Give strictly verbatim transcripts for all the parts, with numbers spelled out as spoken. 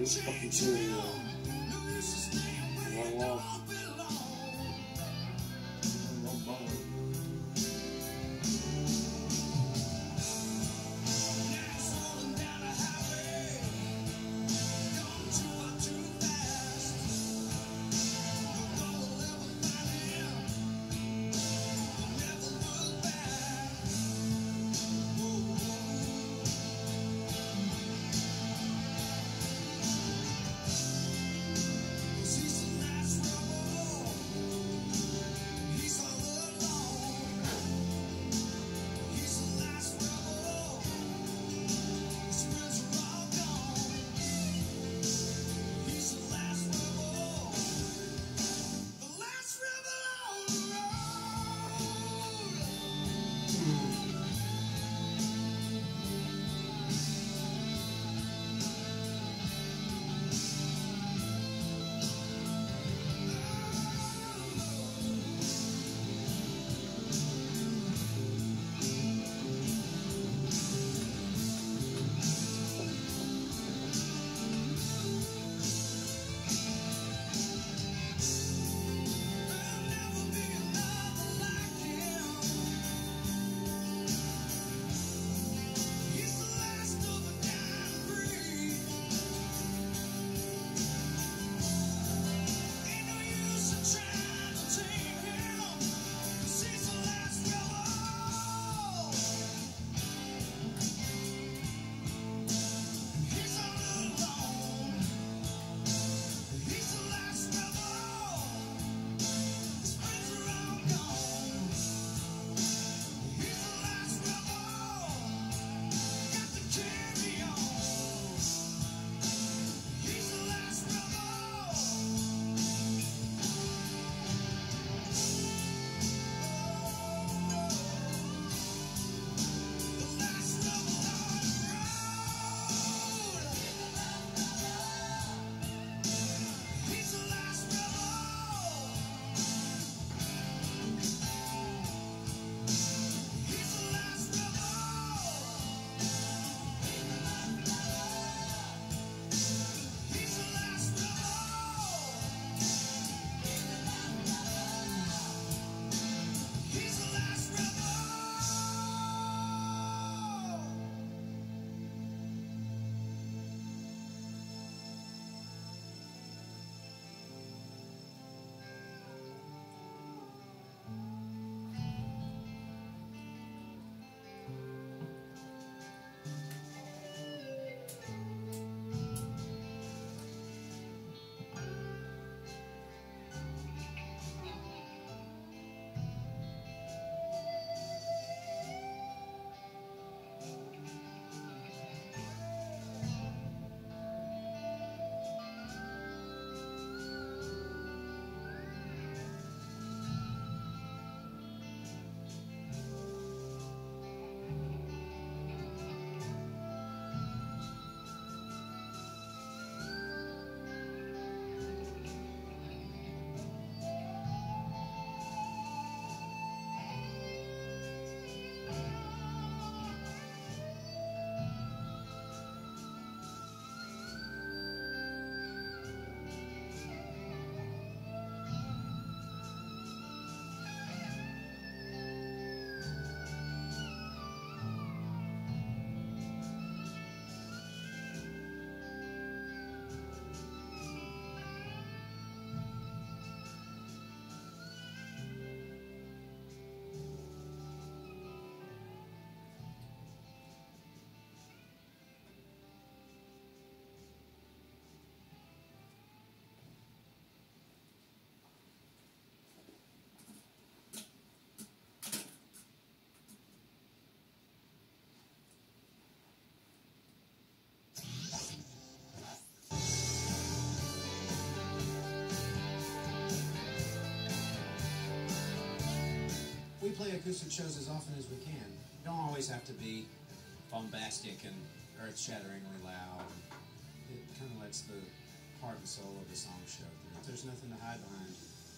this fucking cereal. Long walk. We play acoustic shows as often as we can. You don't always have to be bombastic and earth-shatteringly loud. It kind of lets the heart and soul of the song show through. There's nothing to hide behind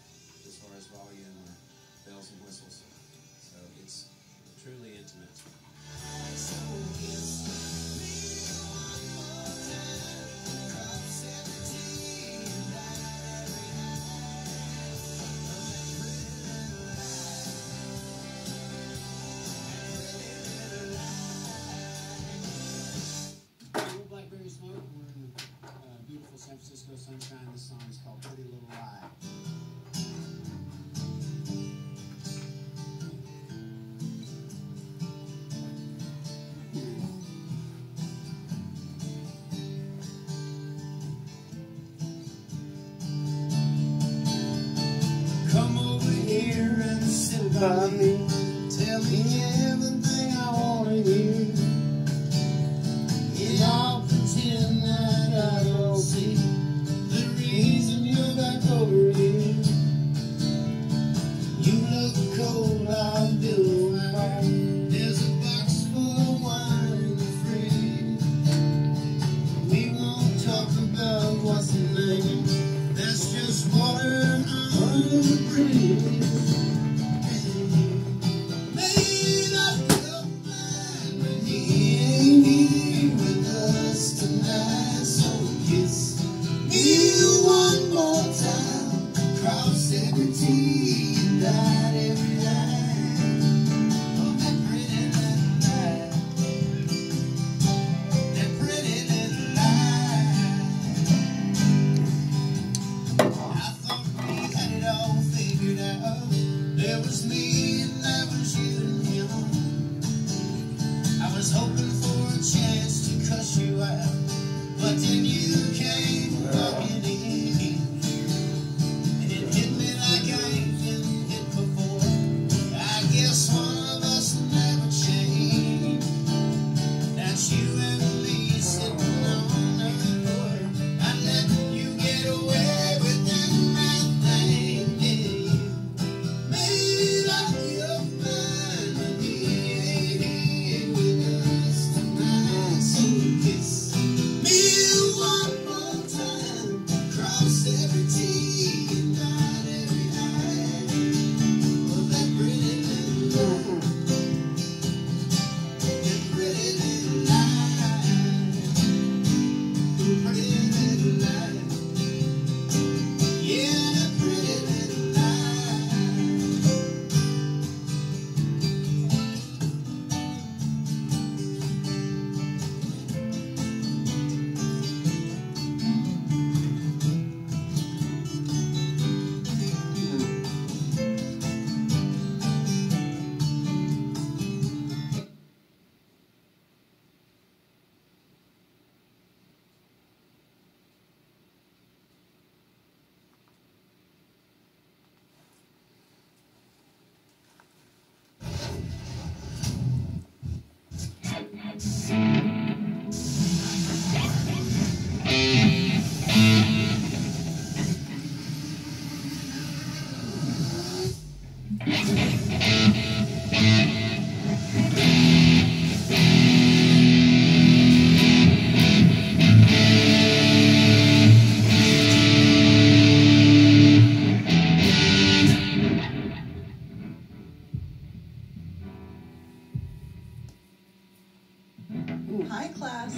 as far as volume or bells and whistles. So it's truly intimate. So kiss me one more time. by me. Tell me everything I wanna hear, and I'll pretend that I don't see the reason you're back over here. You look cold, I'll build a fire. There's a box full of wine in the fridge. We won't talk about what's the name. That's just water under the bridge. Made up your mind when he ain't here with us tonight. So kiss me one more time. Cross every T and dot every line. Oh, that pretty little lie, that pretty little lie. I thought we had it all figured out. There was me and there was you and him. I was hoping for a chance to cuss you out, but then you came walking in, and it hit me like I ain't been hit before. I guess one of us never changed. That's you and me sitting on the floor. I let you get away with that mad thing. Yeah, made up your mind when he ain't here with us tonight. So kiss me one more time. Cross every T and dot every I. Oh, that pretty little lie, that pretty little lie, pretty little lie. Yeah, that pretty little lie. Hi, class.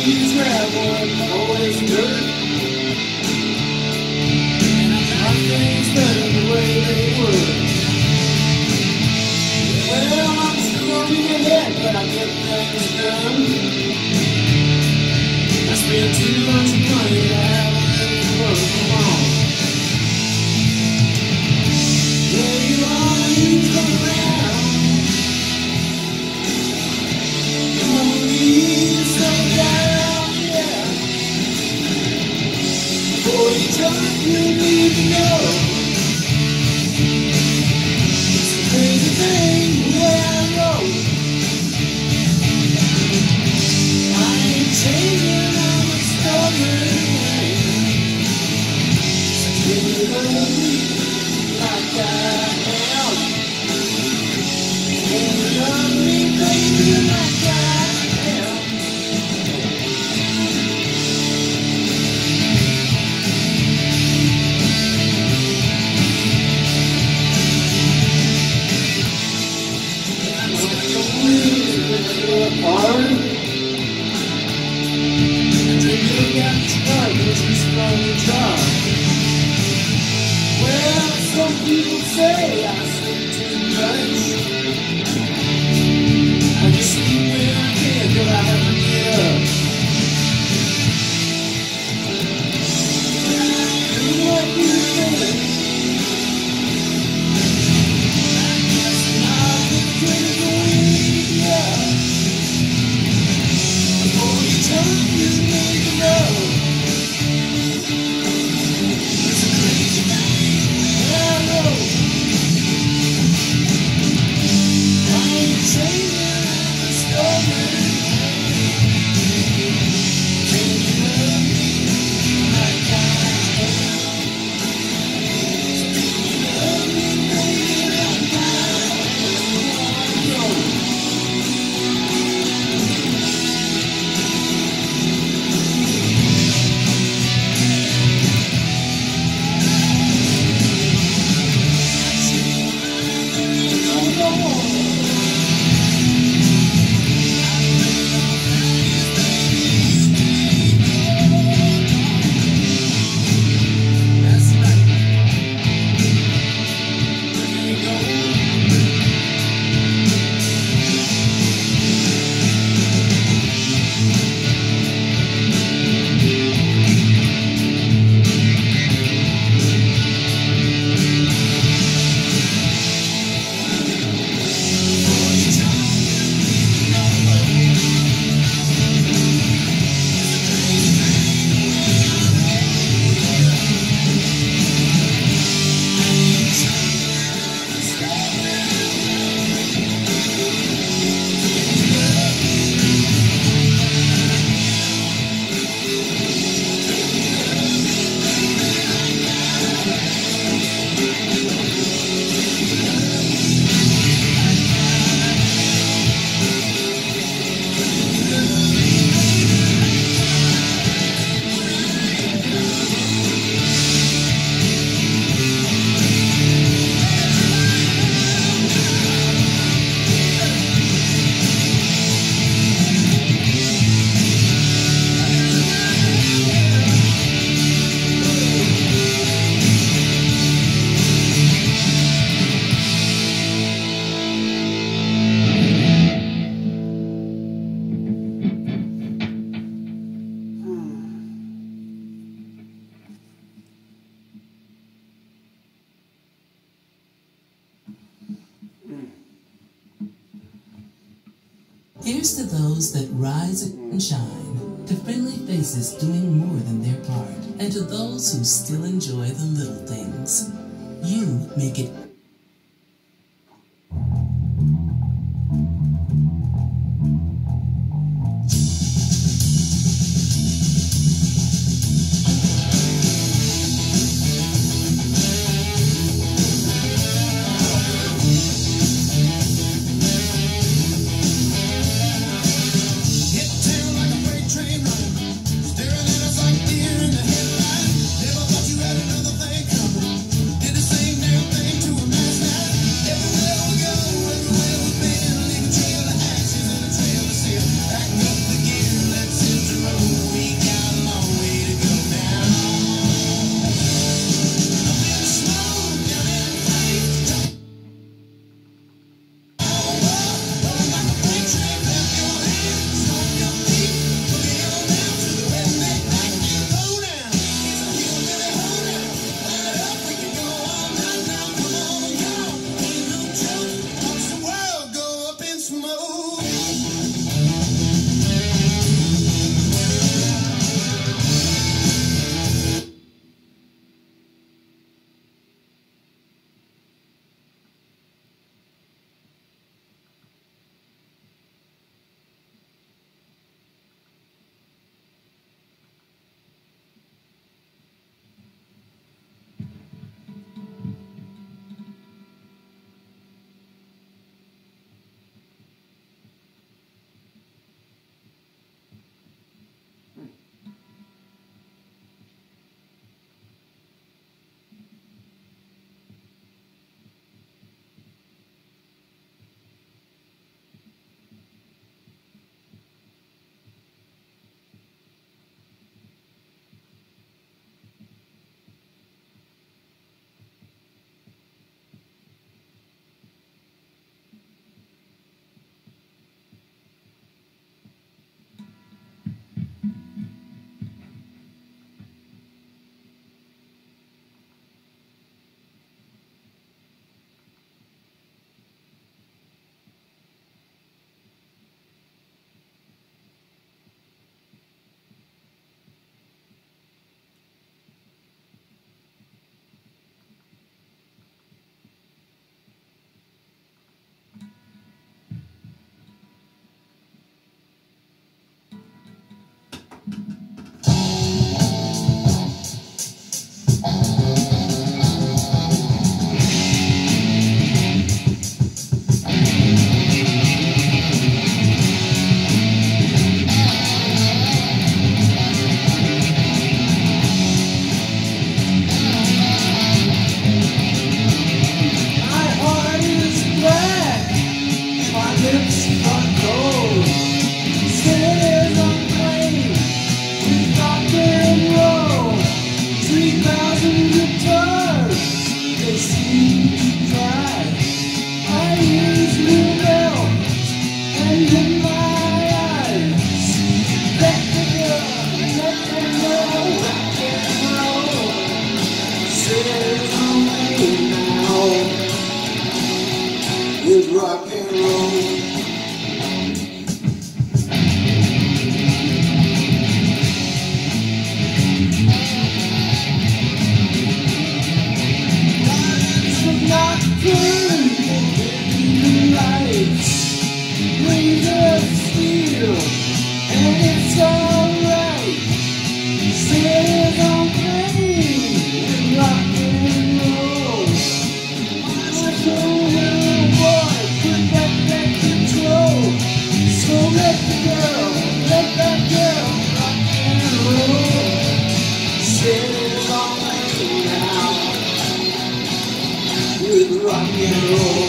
these gravel and always dirt. And I like things better the way they were. Well, I'm still on your head, but I get things done. I spend too much money to have a little work. Come on. Yeah, you always come around. Come on, leave so down, yeah. Before you jump, you need to know. It's a crazy thing, the way I roll. I ain't changing, I'm a stubborn man. So can you love me like I am? Can you love me, baby, like I am? I'm gonna leave with you apart. You got stuck, but you sprung the jar. Well, some people say I sleep too much. I just sleep when I can till I have to get up. Do what you think. I guess I'll be critical with ya. Before you jump, you need to know. It's a crazy thing, I know. I ain't changing, I'm a stubborn. Can you love me like I am? Can you love me, baby, like I am? Here's to those that rise and shine, to friendly faces doing more than their part, and to those who still enjoy the little things. You make it. Staring at us like deer in the headlights. Never thought you had another thing coming. Did the same damn thing to a With rock and roll. Lights of nocturne, lights, wings of steel, and it's alright. Sails on plane with rock and roll. So little boy, put back that control. So let the girl, let that girl rock and roll. Sails on plane now with rock and roll.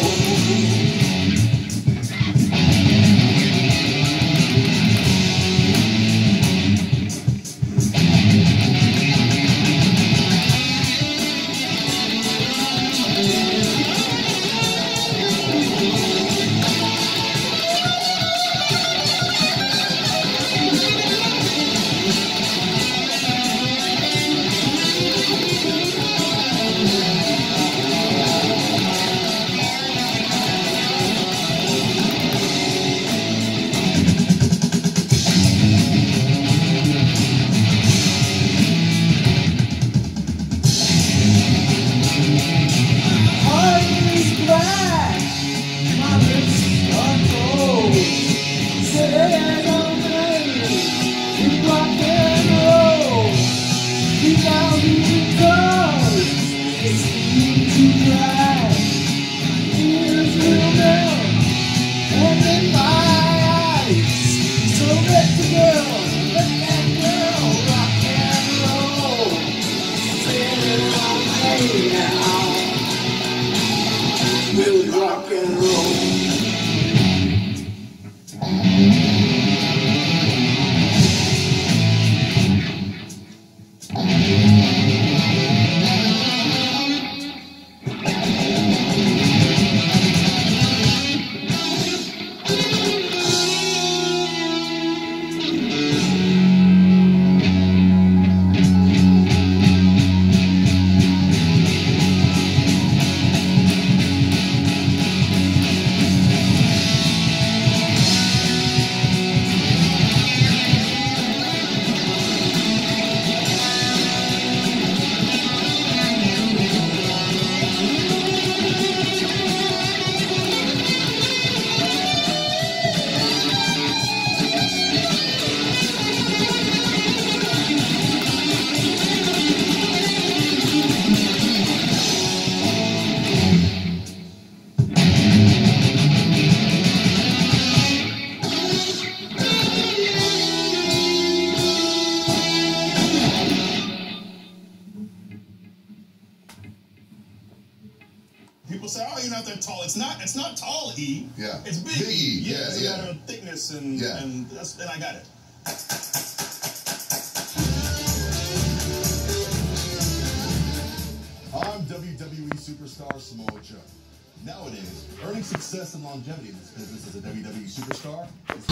With rock and roll. People say, "Oh, you're not that tall." It's not. It's not tall E. Yeah. It's big. Big E. Yeah. Yeah, It's yeah. a matter of thickness and Yeah. and that's, and I got it. I'm W W E superstar Samoa Joe. Nowadays, earning success and longevity in this business as a W W E superstar is